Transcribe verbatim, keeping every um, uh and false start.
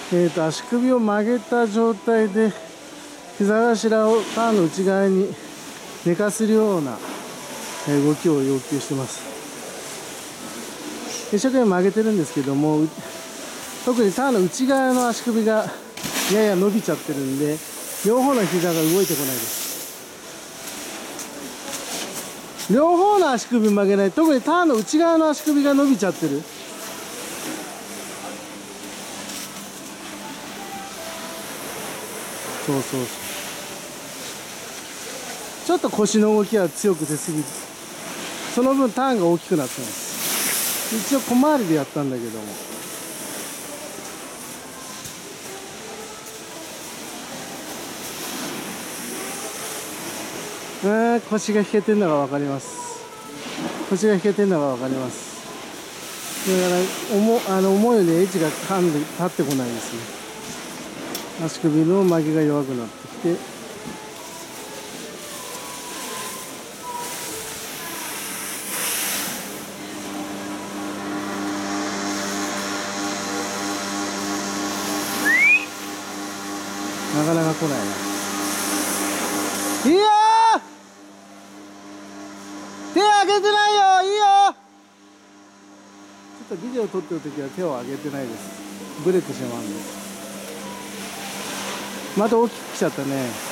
えーと足首を曲げた状態で膝頭をターンの内側に寝かせるような動きを要求してます。一生懸命曲げてるんですけども、特にターンの内側の足首がやや伸びちゃってるんで、両方の膝が動いてこないです。両方の足首曲げない、特にターンの内側の足首が伸びちゃってる。そうそうそう。ちょっと腰の動きは強く出すぎて、その分ターンが大きくなってます。一応小回りでやったんだけども、えー、腰が引けてるのが分かります。腰が引けてるのが分かります。だから思あの思うようにエッジが噛んで立ってこないですね。足首の曲げが弱くなってきて、なかなか来ないな。いいよー、手上げてないよ、いいよ。ちょっとビデオ撮ってる時は手を上げてないです。ブレてしまうんで。また大きく来ちゃったね。